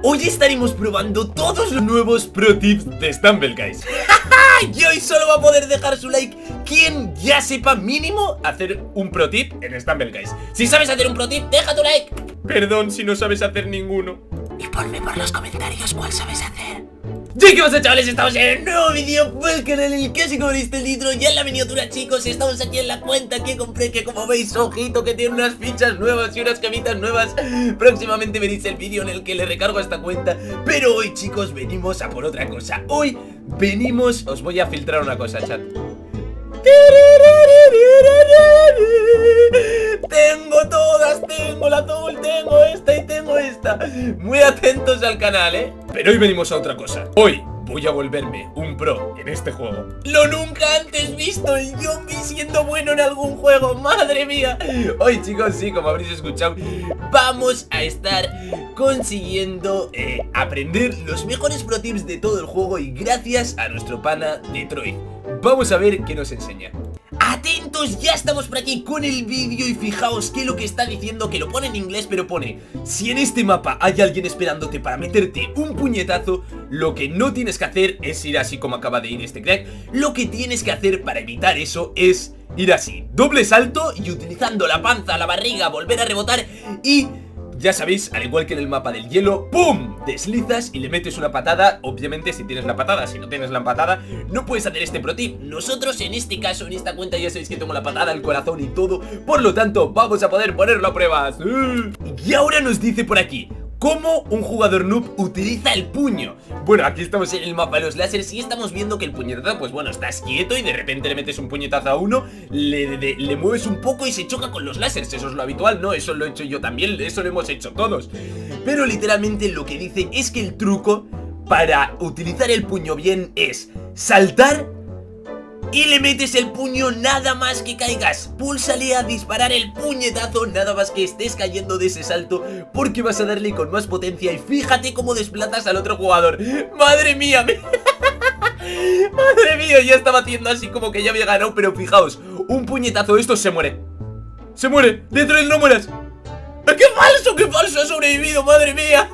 Hoy estaremos probando todos los nuevos pro tips de Stumble Guys. Y hoy solo va a poder dejar su like quien ya sepa mínimo hacer un pro tip en Stumble Guys. Si sabes hacer un pro tip, deja tu like. Perdón si no sabes hacer ninguno. Y ponme por los comentarios cuál sabes hacer. ¿Y qué pasa, chavales? Estamos en un nuevo vídeo para el canal en el que, así como viste el título, ya en la miniatura, chicos. Estamos aquí en la cuenta que compré, que como veis, ojito, que tiene unas fichas nuevas y unas camitas nuevas. Próximamente veréis el vídeo en el que le recargo a esta cuenta. Pero hoy, chicos, venimos a por otra cosa. Hoy venimos... Os voy a filtrar una cosa, chat. Tengo todas, tengo la azul, tengo esta y tengo esta. Muy atentos al canal, Pero hoy venimos a otra cosa. Hoy voy a volverme un pro en este juego. Lo nunca antes visto, el zombie siendo bueno en algún juego. Madre mía. Hoy, chicos, sí, como habréis escuchado, vamos a estar consiguiendo aprender los mejores pro tips de todo el juego. Y gracias a nuestro pana Detroit. Vamos a ver qué nos enseña. Atentos, ya estamos por aquí con el vídeo y fijaos que lo que está diciendo, que lo pone en inglés, pero pone: si en este mapa hay alguien esperándote para meterte un puñetazo, lo que no tienes que hacer es ir así como acaba de ir este crack. Lo que tienes que hacer para evitar eso es ir así, doble salto y utilizando la panza, la barriga, volver a rebotar y... ya sabéis, al igual que en el mapa del hielo, ¡pum! Deslizas y le metes una patada. Obviamente si tienes la patada, si no tienes la patada no puedes hacer este pro tip. Nosotros en este caso, en esta cuenta, ya sabéis que tengo la patada, el corazón y todo. Por lo tanto, vamos a poder ponerlo a pruebas. Y ahora nos dice por aquí: ¿cómo un jugador noob utiliza el puño? Bueno, aquí estamos en el mapa de los láseres y estamos viendo que el puñetazo, pues bueno, estás quieto y de repente le metes un puñetazo a uno, le mueves un poco y se choca con los láseres. Eso es lo habitual, ¿no? Eso lo he hecho yo también, eso lo hemos hecho todos. Pero literalmente lo que dice es que el truco para utilizar el puño bien es saltar y le metes el puño nada más que caigas. Púlsale a disparar el puñetazo nada más que estés cayendo de ese salto, porque vas a darle con más potencia. Y fíjate cómo desplazas al otro jugador. ¡Madre mía! ¡Madre mía! Ya estaba haciendo así como que ya había ganado. Pero fijaos, un puñetazo de estos se muere. ¡Se muere! ¡Detroit, no mueras! ¡Qué falso! ¡Qué falso! ¡Ha sobrevivido! ¡Madre mía!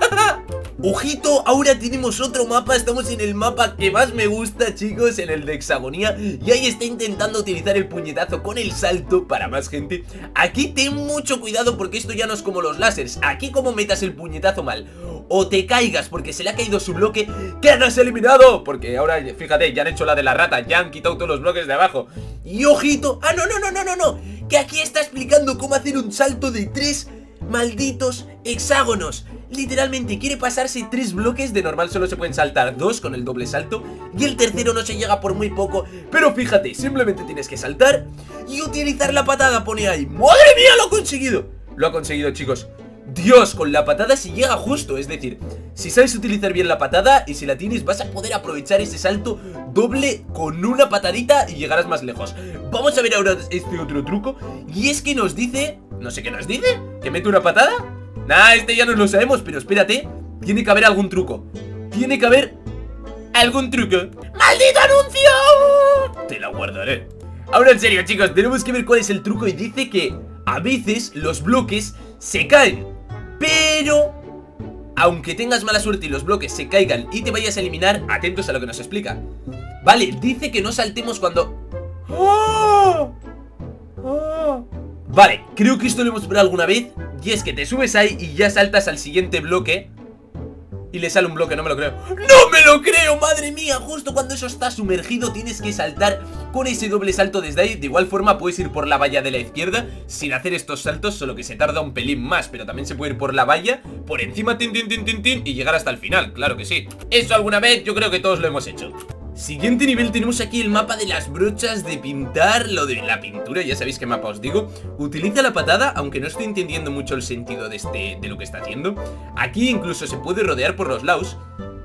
Ojito, ahora tenemos otro mapa. Estamos en el mapa que más me gusta, chicos, en el de Hexagonía. Y ahí está intentando utilizar el puñetazo con el salto para más gente. Aquí ten mucho cuidado porque esto ya no es como los láseres. Aquí como metas el puñetazo mal o te caigas porque se le ha caído su bloque, quedas eliminado. Porque ahora, fíjate, ya han hecho la de la rata, ya han quitado todos los bloques de abajo. Y ojito, no, que aquí está explicando cómo hacer un salto de 3 malditos hexágonos. Literalmente quiere pasarse 3 bloques. De normal solo se pueden saltar 2 con el doble salto y el tercero no se llega por muy poco. Pero fíjate, simplemente tienes que saltar y utilizar la patada, pone ahí. ¡Madre mía! ¡Lo ha conseguido! Lo ha conseguido, chicos. Dios, con la patada se llega justo. Es decir, si sabes utilizar bien la patada y si la tienes, vas a poder aprovechar ese salto doble con una patadita y llegarás más lejos. Vamos a ver ahora este otro truco. Y es que nos dice... no sé qué nos dice, ¿que mete una patada? Nah, este ya no lo sabemos, pero espérate. Tiene que haber algún truco. Tiene que haber algún truco. ¡Maldito anuncio! Te la guardaré. Ahora en serio, chicos, tenemos que ver cuál es el truco. Y dice que a veces los bloques se caen, pero aunque tengas mala suerte y los bloques se caigan y te vayas a eliminar, atentos a lo que nos explica. Vale, dice que no saltemos cuando... ¡Oh! ¡Oh! Vale, creo que esto lo hemos probado alguna vez. Y es que te subes ahí y ya saltas al siguiente bloque y le sale un bloque, no me lo creo. ¡No me lo creo! ¡Madre mía! Justo cuando eso está sumergido tienes que saltar con ese doble salto desde ahí. De igual forma puedes ir por la valla de la izquierda sin hacer estos saltos, solo que se tarda un pelín más. Pero también se puede ir por la valla, por encima, tin, y llegar hasta el final, claro que sí. Eso alguna vez yo creo que todos lo hemos hecho. Siguiente nivel, tenemos aquí el mapa de las brochas de pintar, lo de la pintura, ya sabéis qué mapa os digo. Utiliza la patada, aunque no estoy entendiendo mucho el sentido de lo que está haciendo. Aquí incluso se puede rodear por los lados.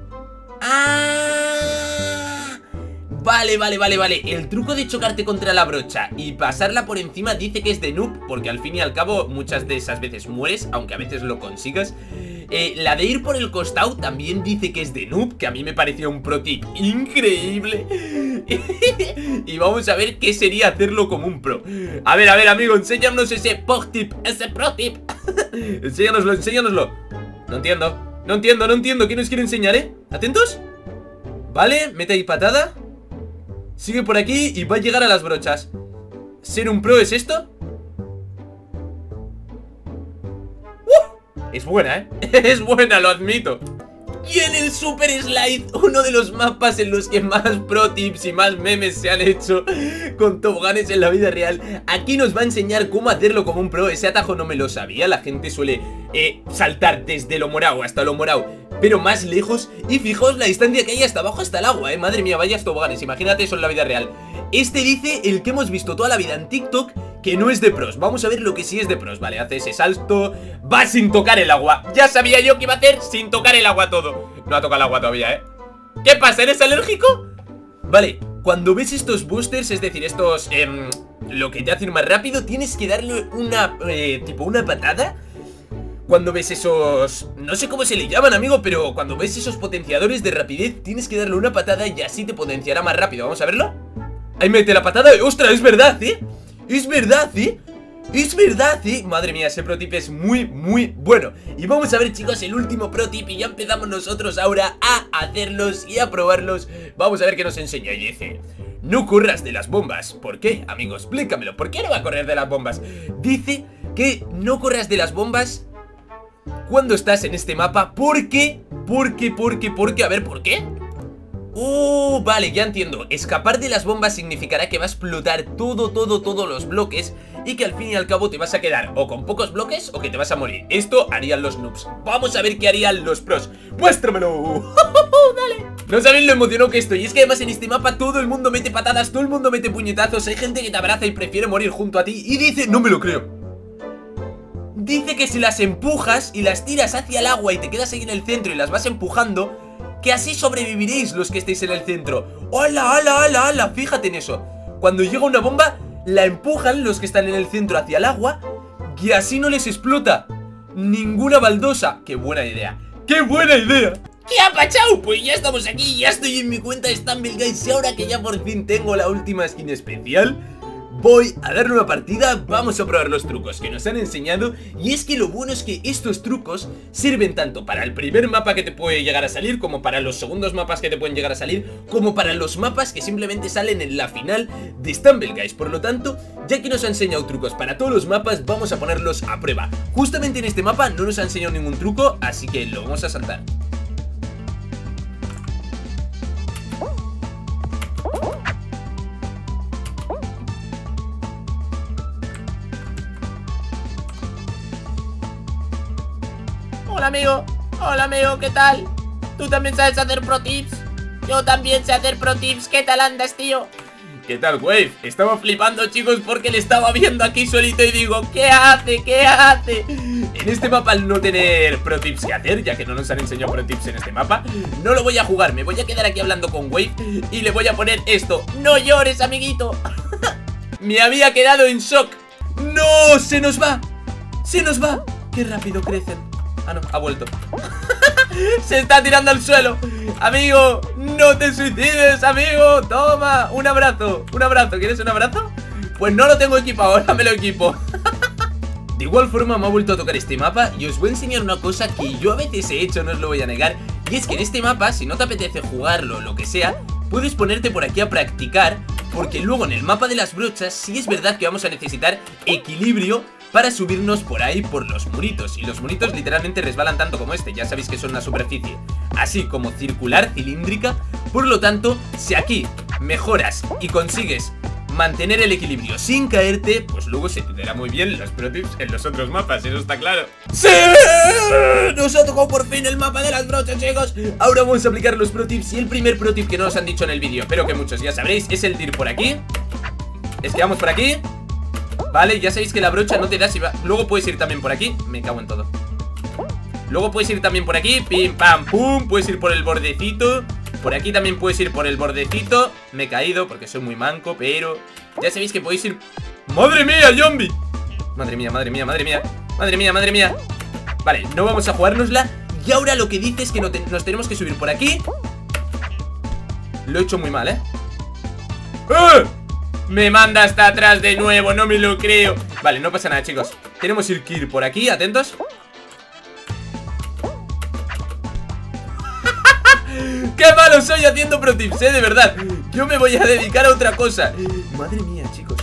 Vale. El truco de chocarte contra la brocha y pasarla por encima dice que es de noob, porque al fin y al cabo muchas de esas veces mueres, aunque a veces lo consigas. La de ir por el costado también dice que es de noob, que a mí me pareció un pro tip increíble. Y vamos a ver qué sería hacerlo como un pro. A ver, amigo, enséñanos ese pro tip, Enséñanoslo. No entiendo. No entiendo, ¿qué nos quiere enseñar, ¿Atentos? Vale, mete ahí patada. Sigue por aquí y va a llegar a las brochas. ¿Ser un pro es esto? Es buena, Es buena, lo admito. Y en el Super Slide, uno de los mapas en los que más pro tips y más memes se han hecho con toboganes en la vida real, aquí nos va a enseñar cómo hacerlo como un pro. Ese atajo no me lo sabía, la gente suele saltar desde lo morado hasta lo morado, pero más lejos. Y fijaos la distancia que hay hasta abajo, hasta el agua, madre mía, vaya toboganes, imagínate eso en la vida real. Este dice el que hemos visto toda la vida en TikTok, que no es de pros. Vamos a ver lo que sí es de pros. Vale, hace ese salto, va sin tocar el agua. Ya sabía yo que iba a hacer sin tocar el agua todo. No ha tocado el agua todavía, ¿Qué pasa? ¿Eres alérgico? Vale, cuando ves estos boosters, es decir, estos lo que te hacen más rápido, tienes que darle una tipo una patada. Cuando ves esos... no sé cómo se le llaman, amigo, pero cuando ves esos potenciadores de rapidez, tienes que darle una patada y así te potenciará más rápido. Vamos a verlo. Ahí mete la patada. ¡Ostras! Es verdad, Es verdad, Es verdad, Madre mía, ese pro tip es muy, muy bueno. Y vamos a ver, chicos, el último pro tip. Y ya empezamos nosotros ahora a hacerlos y a probarlos. Vamos a ver qué nos enseña. Y dice: no corras de las bombas. ¿Por qué, amigo? Explícamelo. ¿Por qué no va a correr de las bombas? Dice que no corras de las bombas cuando estás en este mapa. ¿Por qué? ¿Por qué? A ver, ¿por qué? Vale, ya entiendo. Escapar de las bombas significará que va a explotar todos los bloques y que al fin y al cabo te vas a quedar o con pocos bloques o que te vas a morir. Esto harían los noobs. Vamos a ver qué harían los pros. ¡Muéstramelo! ¡Dale! No sabéis lo emocionado que estoy. Y es que además en este mapa todo el mundo mete patadas, todo el mundo mete puñetazos. Hay gente que te abraza y prefiere morir junto a ti. Y dice... no me lo creo. Dice que si las empujas y las tiras hacia el agua y te quedas ahí en el centro y las vas empujando, que así sobreviviréis los que estéis en el centro. ¡Hala, hala, hala, hala! Fíjate en eso. Cuando llega una bomba, la empujan los que están en el centro hacia el agua y así no les explota ninguna baldosa. ¡Qué buena idea! ¡Qué buena idea! ¿Qué ha pachao? Pues ya estamos aquí, ya estoy en mi cuenta de Stumble Guys. Y ahora que ya por fin tengo la última skin especial, voy a darle una partida, vamos a probar los trucos que nos han enseñado. Y es que lo bueno es que estos trucos sirven tanto para el primer mapa que te puede llegar a salir, como para los segundos mapas que te pueden llegar a salir, como para los mapas que simplemente salen en la final de Stumble Guys. Por lo tanto, ya que nos ha enseñado trucos para todos los mapas, vamos a ponerlos a prueba. Justamente en este mapa no nos ha enseñado ningún truco, así que lo vamos a saltar. Hola amigo, ¿qué tal? ¿Tú también sabes hacer pro tips? Yo también sé hacer pro tips, ¿qué tal andas, tío? ¿Qué tal, Wave? Estaba flipando, chicos, porque le estaba viendo aquí solito y digo, ¿qué hace? ¿Qué hace? En este mapa, al no tener pro tips que hacer, ya que no nos han enseñado pro tips en este mapa, no lo voy a jugar, me voy a quedar aquí hablando con Wave y le voy a poner esto. ¡No llores, amiguito! Me había quedado en shock. ¡No! ¡Se nos va! ¡Se nos va! ¡Qué rápido crecen! Ah, no, ha vuelto. Se está tirando al suelo. Amigo, no te suicides, amigo. Toma, un abrazo. Un abrazo, ¿quieres un abrazo? Pues no lo tengo equipado, ahora me lo equipo. De igual forma me ha vuelto a tocar este mapa. Y os voy a enseñar una cosa que yo a veces he hecho, no os lo voy a negar. Y es que en este mapa, si no te apetece jugarlo o lo que sea, puedes ponerte por aquí a practicar, porque luego en el mapa de las brochas sí es verdad que vamos a necesitar equilibrio para subirnos por ahí por los muritos. Y los muritos literalmente resbalan tanto como este. Ya sabéis que son una superficie así como circular, cilíndrica. Por lo tanto, si aquí mejoras y consigues mantener el equilibrio sin caerte, pues luego se te dará muy bien los pro tips en los otros mapas, eso está claro. ¡Sí! Nos ha tocado por fin el mapa de las brochas, chicos. Ahora vamos a aplicar los pro tips. Y el primer pro tip que no nos han dicho en el vídeo, pero que muchos ya sabréis, es el de ir por aquí. Esquiamos por aquí. Vale, ya sabéis que la brocha no te da si va. Luego puedes ir también por aquí. Me cago en todo. Luego puedes ir también por aquí. Pim, pam, pum. Puedes ir por el bordecito. Por aquí también puedes ir por el bordecito. Me he caído porque soy muy manco, pero ya sabéis que podéis ir. ¡Madre mía, zombie! Madre mía, madre mía, madre mía. Madre mía, madre mía. Vale, no vamos a jugárnosla. Y ahora lo que dice es que nos tenemos que subir por aquí. Lo he hecho muy mal, ¿eh? Me manda hasta atrás de nuevo, no me lo creo. Vale, no pasa nada, chicos. Tenemos que ir por aquí, atentos. ¡Qué malo soy haciendo pro tips, de verdad! Yo me voy a dedicar a otra cosa. Madre mía, chicos.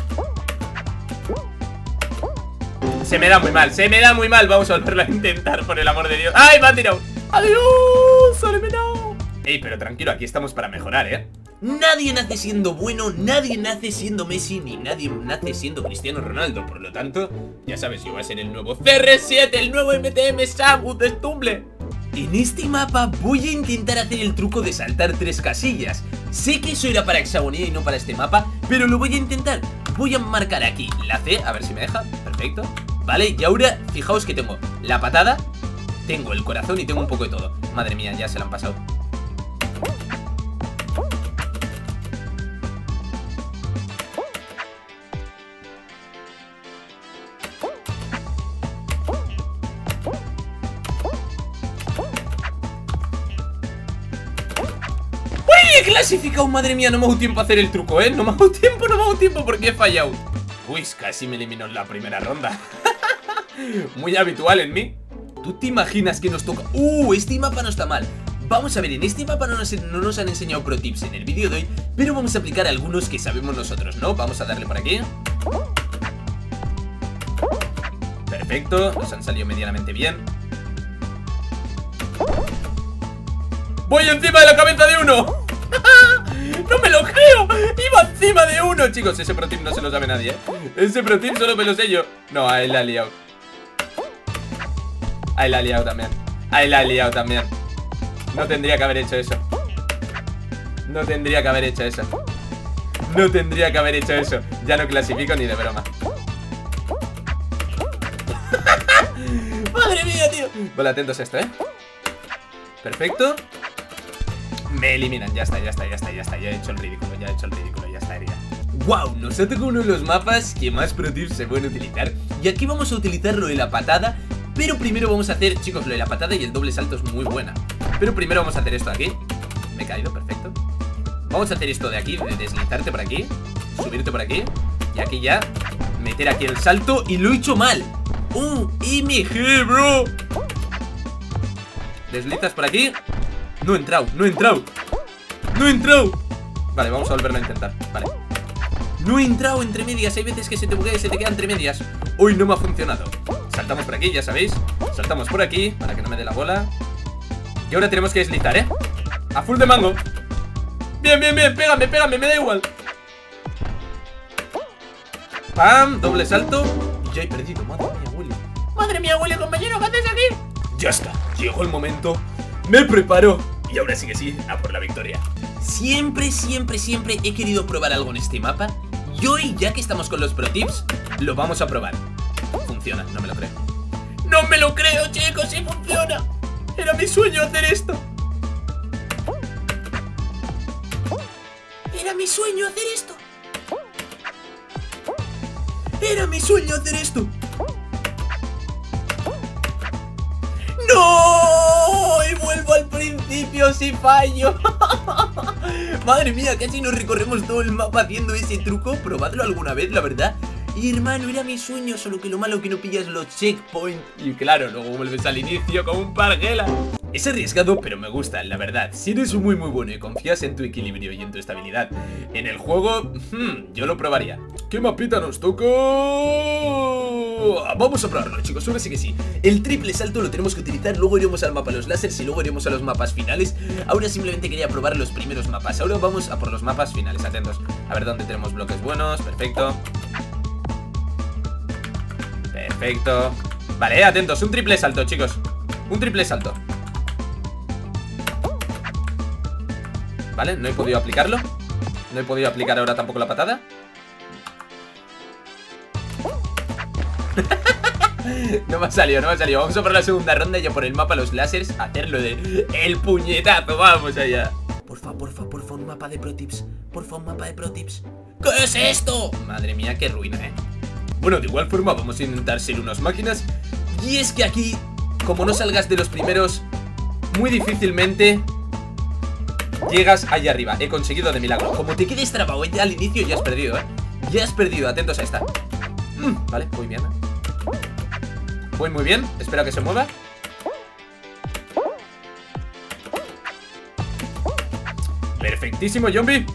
Se me da muy mal, se me da muy mal. Vamos a volverlo a intentar, por el amor de Dios. ¡Ay, me ha tirado! ¡Adiós! ¡Eliminado! Ey, pero tranquilo, aquí estamos para mejorar, Nadie nace siendo bueno, nadie nace siendo Messi, ni nadie nace siendo Cristiano Ronaldo. Por lo tanto, ya sabes, yo voy a ser el nuevo CR7, el nuevo MTM Samus de Stumble. En este mapa voy a intentar hacer el truco de saltar 3 casillas. Sé que eso era para hexagonía y no para este mapa, pero lo voy a intentar. Voy a marcar aquí la C, a ver si me deja. Perfecto. Vale, y ahora fijaos que tengo la patada, tengo el corazón y tengo un poco de todo. Madre mía, ya se la han pasado. ¡Uy! He clasificado, madre mía, no me ha dado tiempo a hacer el truco, no me ha dado tiempo porque he fallado. Uy, casi me eliminó en la primera ronda. Muy habitual en mí. ¿Tú te imaginas que nos toca? Este mapa no está mal. Vamos a ver, en este mapa no nos han enseñado pro tips en el vídeo de hoy, pero vamos a aplicar algunos que sabemos nosotros, ¿no? Vamos a darle por aquí. Perfecto, nos han salido medianamente bien. ¡Voy encima de la cabeza de uno! ¡No me lo creo! ¡Iba encima de uno! Chicos, ese pro tip no se lo sabe nadie, Ese pro tip solo me lo sé yo. No, a él la ha liado. A él la ha liado también. A él la ha liado también. No tendría que haber hecho eso. No tendría que haber hecho eso. No tendría que haber hecho eso. Ya no clasifico ni de broma. Madre mía, tío. Vale, atentos a esto, Perfecto. Me eliminan, ya está. Ya he hecho el ridículo, ya estaría. ¡Wow! Nos ha tocado uno de los mapas que más pro tips se pueden utilizar. Y aquí vamos a utilizar lo de la patada. Pero primero vamos a hacer, chicos, lo de la patada y el doble salto es muy buena. Pero primero vamos a hacer esto de aquí. Me he caído, perfecto. Vamos a hacer esto de aquí, de deslizarte por aquí, subirte por aquí, y aquí ya meter aquí el salto. Y lo he hecho mal. MG, bro. Deslizas por aquí. No he entrado. Vale, vamos a volverlo a intentar. Vale. No he entrado entre medias. Hay veces que se te buguea y se te queda entre medias. Hoy no me ha funcionado. Saltamos por aquí, ya sabéis. Saltamos por aquí, para que no me dé la bola. Y ahora tenemos que deslizar, a full de mango. Bien, pégame, me da igual. Pam, doble salto. Y ya he perdido, madre mía, Willy, compañero, ¿qué haces aquí? Ya está, llegó el momento. Me preparo. Y ahora sí que sí, a por la victoria. Siempre he querido probar algo en este mapa. Y hoy, ya que estamos con los pro tips, lo vamos a probar. Funciona, no me lo creo. ¡No me lo creo, chicos! ¡Sí funciona! Era mi sueño hacer esto. Era mi sueño hacer esto. ¡No! Y vuelvo al principio si fallo. Madre mía, casi nos recorremos todo el mapa haciendo ese truco. Probadlo alguna vez, la verdad. Y hermano, era mi sueño, solo que lo malo que no pillas los checkpoints. Y claro, luego vuelves al inicio como un parguela. Es arriesgado, pero me gusta, la verdad. Si eres muy bueno y confías en tu equilibrio y en tu estabilidad en el juego, yo lo probaría. ¿Qué mapita nos toca? Vamos a probarlo, chicos, ahora sí que sí. El triple salto lo tenemos que utilizar. Luego iremos al mapa de los láseres y luego iremos a los mapas finales. Ahora simplemente quería probar los primeros mapas. Ahora vamos a por los mapas finales, atentos. A ver dónde tenemos bloques buenos, perfecto. Perfecto. Vale, atentos, un triple salto, chicos. Un triple salto. Vale, no he podido aplicarlo. No he podido aplicar ahora tampoco la patada. No me ha salido. Vamos a por la segunda ronda y a por el mapa los láseres. Hacerlo de el puñetazo, vamos allá. Porfa, un mapa de pro tips. ¿Qué es esto? Madre mía, qué ruina, Bueno, de igual forma vamos a intentar ser unas máquinas. Y es que aquí, como no salgas de los primeros, muy difícilmente llegas allá arriba. He conseguido de milagro. Como te quedes trabado ya al inicio, ya has perdido, Ya has perdido, atentos a esta. Vale, voy bien. Voy muy bien, espero que se mueva. Perfectísimo, Zombie.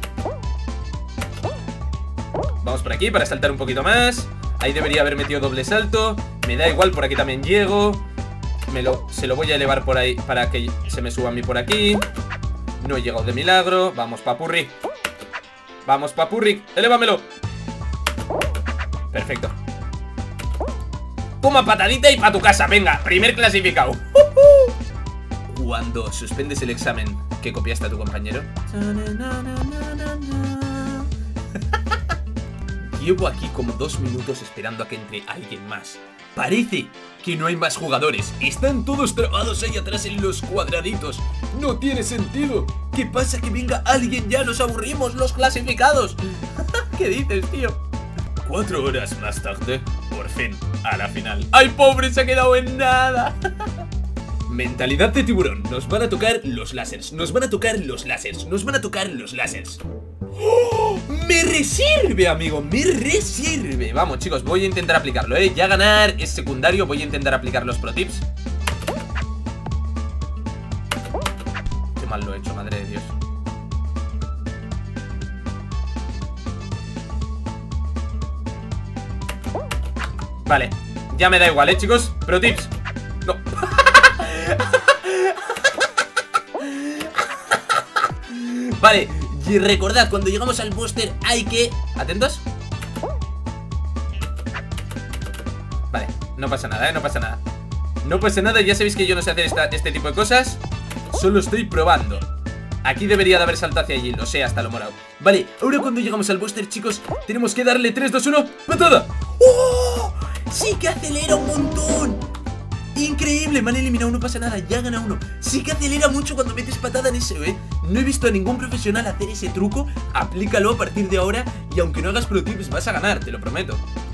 Vamos por aquí para saltar un poquito más. Ahí debería haber metido doble salto. Me da igual, por aquí también llego. Se lo voy a elevar por ahí para que se me suba a mí por aquí. No he llegado de milagro. Vamos, papurri. Vamos, papurri, elévamelo. Perfecto. Toma patadita y pa' tu casa, venga, primer clasificado. Cuando suspendes el examen que copiaste a tu compañero. Llevo aquí como 2 minutos esperando a que entre alguien más. Parece que no hay más jugadores. Están todos trabados ahí atrás en los cuadraditos. No tiene sentido. ¿Qué pasa? Que venga alguien ya, nos aburrimos los clasificados. ¿Qué dices, tío? 4 horas más tarde, por fin, a la final. ¡Ay, pobre! Se ha quedado en nada. Mentalidad de tiburón. Nos van a tocar los láseres. Nos van a tocar los láseres. Nos van a tocar los láseres. ¡Oh! ¡Me resirve, amigo! ¡Me resirve! Vamos, chicos, voy a intentar aplicarlo, ¿eh? Ya ganar es secundario. Voy a intentar aplicar los pro tips. Qué mal lo he hecho, madre de Dios. Vale, ya me da igual, chicos. Pro tips. No. Vale, y recordad, cuando llegamos al booster hay que... ¿Atentos? Vale, no pasa nada, no pasa nada. No pasa nada, ya sabéis que yo no sé hacer este tipo de cosas. Solo estoy probando. Aquí debería de haber saltado hacia allí, lo sé, hasta lo morado. Vale, ahora cuando llegamos al booster, chicos, tenemos que darle 3, 2, 1, ¡patada! ¡Oh! ¡Sí que acelera un montón! ¡Increíble! Me han eliminado, no pasa nada, ya gana uno. Sí que acelera mucho cuando metes patada en ese, ¿eh? No he visto a ningún profesional hacer ese truco. Aplícalo a partir de ahora y aunque no hagas pro tips vas a ganar, te lo prometo.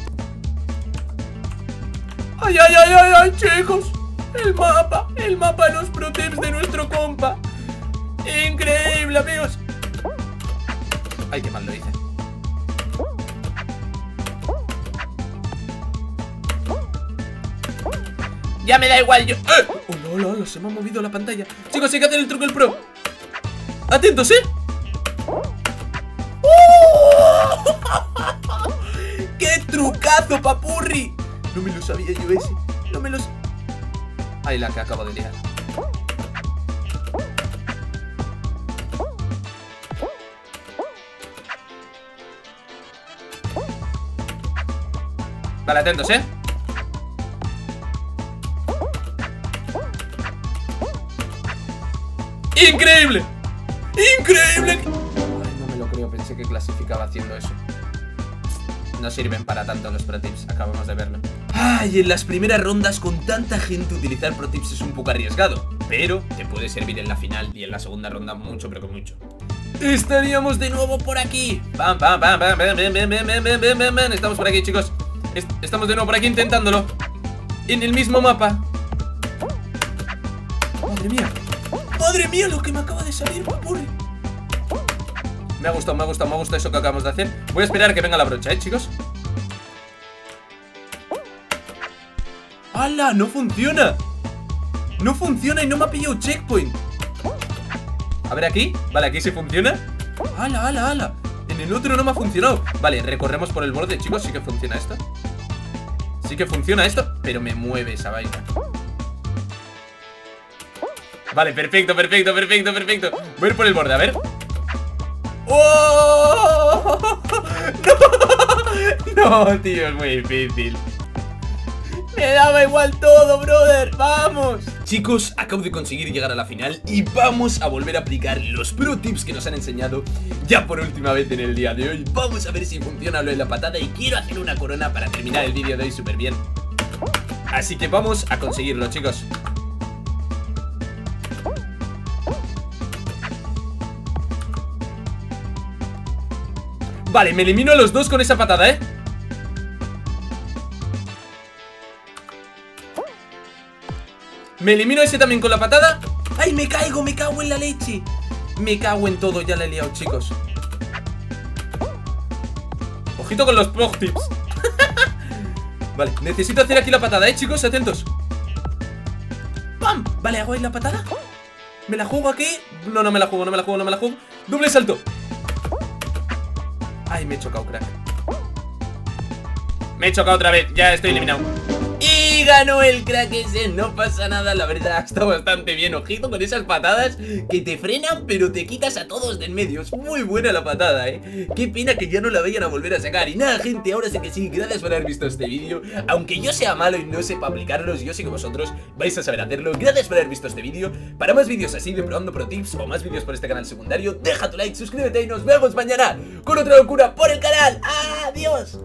¡Ay, ay, ay, ay, ay, chicos! El mapa de los pro tips de nuestro compa. ¡Increíble, amigos! Ay, qué mal lo hice. Ya me da igual, yo... ¡Oh, hola! Se me ha movido la pantalla. Chicos, hay que hacer el truco del pro. ¡Atentos, ¡Qué trucazo, papurri! No me lo sabía yo ese. No me lo... Ay, la que acabo de liar. Vale, atentos, ¡increíble! ¡Increíble! Ay, no me lo creo, pensé que clasificaba haciendo eso. No sirven para tanto los pro tips, acabamos de verlo. Ay, en las primeras rondas con tanta gente utilizar pro tips es un poco arriesgado, pero te puede servir en la final y en la segunda ronda mucho, pero con mucho. Estaríamos de nuevo por aquí. Pam, pam, pam, pam, pam, pam, pam, pam, pam, pam, pam. Estamos por aquí, chicos. Estamos de nuevo por aquí intentándolo. En el mismo mapa. Madre mía. ¡Madre mía lo que me acaba de salir, papurri! Me ha gustado eso que acabamos de hacer. Voy a esperar a que venga la brocha, chicos. ¡Hala! ¡No funciona! No funciona y no me ha pillado checkpoint. A ver aquí. Vale, aquí sí funciona. ¡Hala, hala, hala! En el otro no me ha funcionado. Vale, recorremos por el borde, chicos. Sí que funciona esto. Sí que funciona esto, pero me mueve esa vaina. Vale, perfecto. Voy a ir por el borde, a ver. ¡Oh! No, tío, es muy difícil. Me daba igual todo, brother. ¡Vamos! Chicos, acabo de conseguir llegar a la final y vamos a volver a aplicar los pro tips que nos han enseñado ya por última vez en el día de hoy. Vamos a ver si funciona lo de la patada y quiero hacer una corona para terminar el vídeo de hoy súper bien. Así que vamos a conseguirlo, chicos. Vale, me elimino a los dos con esa patada, Me elimino ese también con la patada. ¡Ay, me caigo! ¡Me cago en la leche! Me cago en todo, ya le he liado, chicos. Ojito con los pro tips. Vale, necesito hacer aquí la patada, chicos, atentos. ¡Pam! Vale, hago ahí la patada. ¿Me la juego aquí? No, no me la juego, no me la juego, no me la juego. ¡Doble salto! Ay, me he chocado, crack. Me he chocado otra vez, ya estoy eliminado. Y ganó el crack ese, no pasa nada, la verdad, está bastante bien. Ojito con esas patadas que te frenan, pero te quitas a todos del medio. Es muy buena la patada, Qué pena que ya no la vayan a volver a sacar. Y nada, gente, ahora sí que sí, gracias por haber visto este vídeo. Aunque yo sea malo y no sepa aplicarlos, yo sé que vosotros vais a saber hacerlo. Gracias por haber visto este vídeo. Para más vídeos así de Probando Pro Tips o más vídeos por este canal secundario, deja tu like, suscríbete y nos vemos mañana con otra locura por el canal. ¡Adiós!